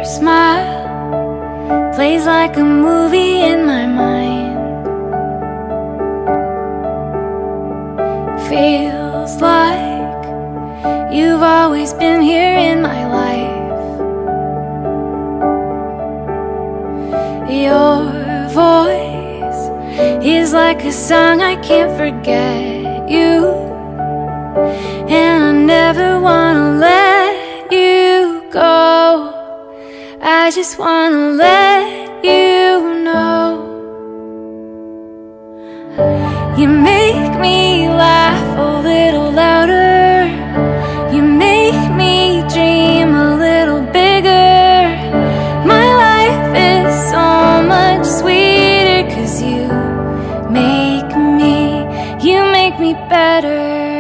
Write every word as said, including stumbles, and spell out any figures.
smile plays like a movie in my mind. Feels like you've always been here in my life. Your voice is like a song I can't forget you, and I never wanna let you go. I just wanna let you know. You make me laugh a little louder. You make me dream a little bigger. My life is so much sweeter 'cause you make me, you make me better.